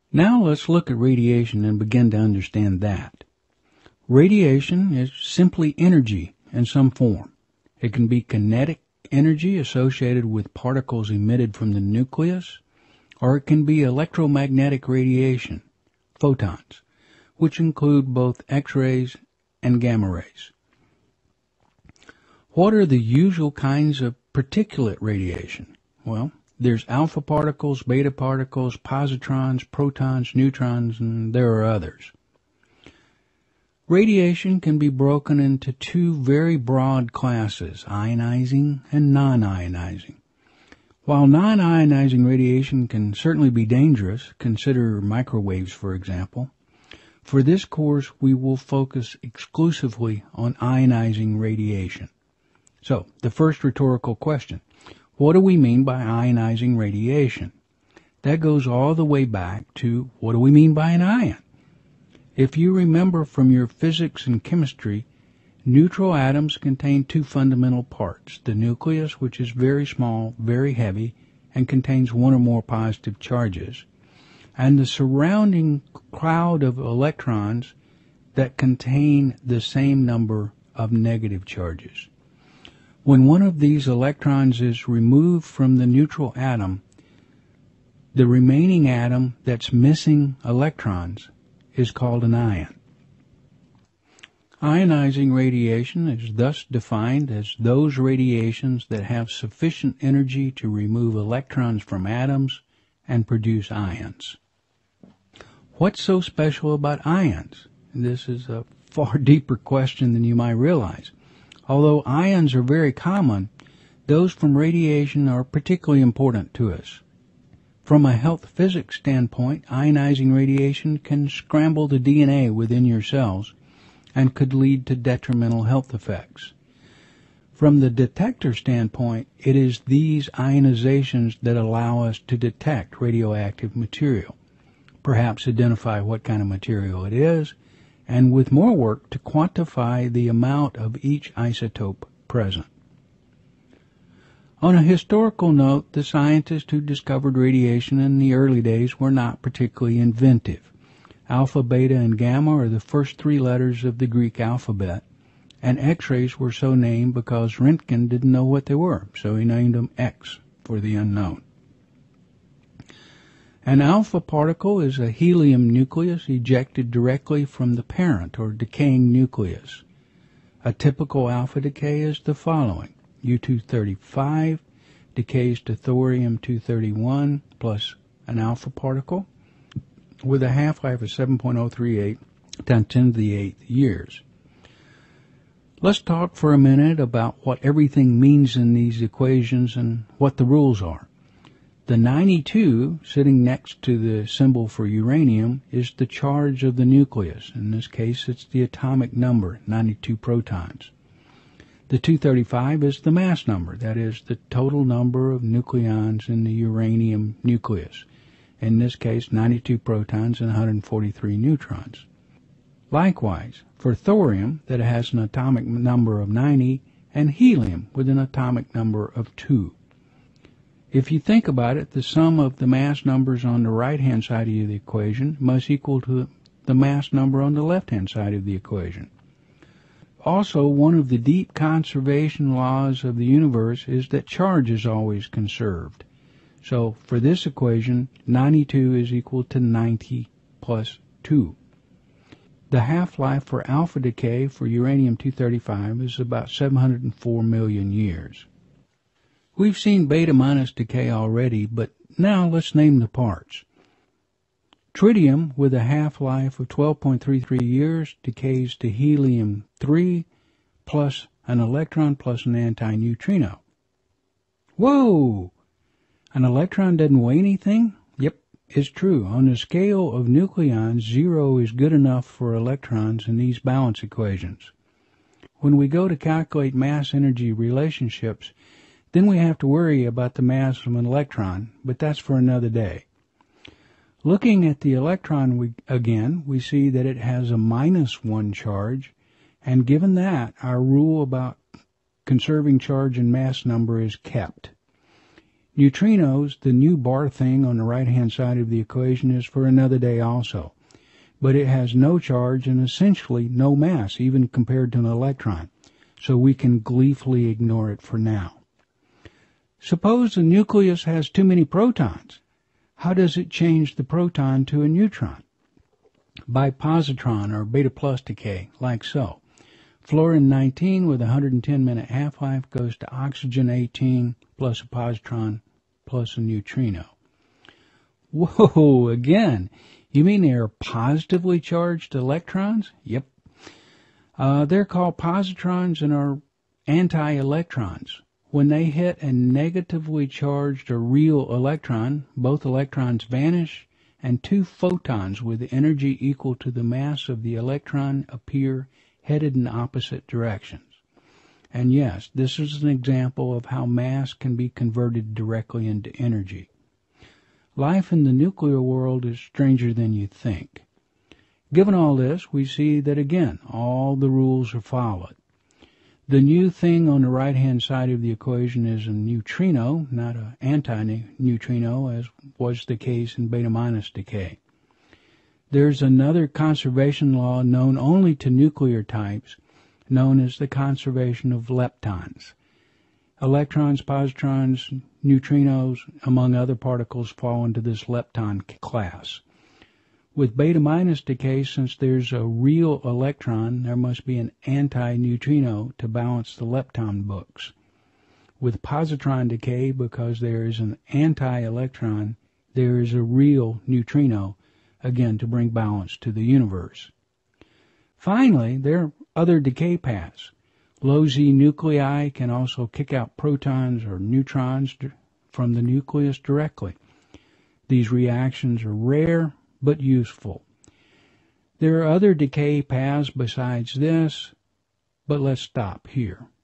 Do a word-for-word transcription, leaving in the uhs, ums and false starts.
Now let's look at radiation and begin to understand that. Radiation is simply energy in some form. It can be kinetic energy associated with particles emitted from the nucleus, or it can be electromagnetic radiation, photons, which include both X-rays and gamma rays. What are the usual kinds of particulate radiation? Well, there's alpha particles, beta particles, positrons, protons, neutrons, and there are others. Radiation can be broken into two very broad classes, ionizing and non-ionizing. While non-ionizing radiation can certainly be dangerous, consider microwaves for example, for this course we will focus exclusively on ionizing radiation. So, the first rhetorical question, what do we mean by ionizing radiation? That goes all the way back to what do we mean by an ion? If you remember from your physics and chemistry, neutral atoms contain two fundamental parts, the nucleus, which is very small, very heavy, and contains one or more positive charges, and the surrounding cloud of electrons that contain the same number of negative charges. When one of these electrons is removed from the neutral atom, the remaining atom that's missing electrons is called an ion. Ionizing radiation is thus defined as those radiations that have sufficient energy to remove electrons from atoms and produce ions. What's so special about ions? This is a far deeper question than you might realize. Although ions are very common, those from radiation are particularly important to us. From a health physics standpoint, ionizing radiation can scramble the D N A within your cells and could lead to detrimental health effects. From the detector standpoint, it is these ionizations that allow us to detect radioactive material, perhaps identify what kind of material it is, and with more work to quantify the amount of each isotope present. On a historical note, the scientists who discovered radiation in the early days were not particularly inventive. Alpha, beta, and gamma are the first three letters of the Greek alphabet, and X-rays were so named because Röntgen didn't know what they were, so he named them X for the unknown. An alpha particle is a helium nucleus ejected directly from the parent or decaying nucleus. A typical alpha decay is the following. U two thirty-five decays to thorium two thirty-one plus an alpha particle with a half-life of seven point zero three eight times ten to the eighth years. Let's talk for a minute about what everything means in these equations and what the rules are. The ninety-two, sitting next to the symbol for uranium, is the charge of the nucleus. In this case, it's the atomic number, ninety-two protons. The two thirty-five is the mass number, that is, the total number of nucleons in the uranium nucleus. In this case, ninety-two protons and one hundred forty-three neutrons. Likewise, for thorium, that has an atomic number of ninety, and helium with an atomic number of two. If you think about it, the sum of the mass numbers on the right-hand side of the equation must equal to the mass number on the left-hand side of the equation. Also, one of the deep conservation laws of the universe is that charge is always conserved. So, for this equation, ninety-two is equal to ninety plus two. The half-life for alpha decay for uranium two thirty-five is about seven hundred four million years. We've seen beta minus decay already, but now let's name the parts. Tritium, with a half-life of twelve point three three years, decays to helium three plus an electron plus an antineutrino. Whoa! An electron doesn't weigh anything? Yep, it's true. On the scale of nucleons, zero is good enough for electrons in these balance equations. When we go to calculate mass-energy relationships, then we have to worry about the mass of an electron, but that's for another day. Looking at the electron we, again, we see that it has a minus one charge, and given that, our rule about conserving charge and mass number is kept. Neutrinos, the new bar thing on the right-hand side of the equation, is for another day also. But it has no charge and essentially no mass, even compared to an electron, so we can gleefully ignore it for now. Suppose the nucleus has too many protons. How does it change the proton to a neutron? By positron or beta plus decay, like so. Fluorine nineteen with a one hundred ten minute half-life goes to oxygen eighteen plus a positron plus a neutrino. Whoa, again, you mean they are positively charged electrons? Yep. Uh, they're called positrons and are anti-electrons. When they hit a negatively charged or real electron, both electrons vanish and two photons with energy equal to the mass of the electron appear headed in opposite directions. And yes, this is an example of how mass can be converted directly into energy. Life in the nuclear world is stranger than you think. Given all this, we see that again, all the rules are followed. The new thing on the right-hand side of the equation is a neutrino, not an anti-neutrino, as was the case in beta-minus decay. There's another conservation law known only to nuclear types, known as the conservation of leptons. Electrons, positrons, neutrinos, among other particles, fall into this lepton class. With beta-minus decay, since there's a real electron, there must be an anti-neutrino to balance the lepton books. With positron decay, because there is an anti-electron, there is a real neutrino, again to bring balance to the universe. Finally, there are other decay paths. Low-Z nuclei can also kick out protons or neutrons from the nucleus directly. These reactions are rare but useful. There are other decay paths besides this, but let's stop here.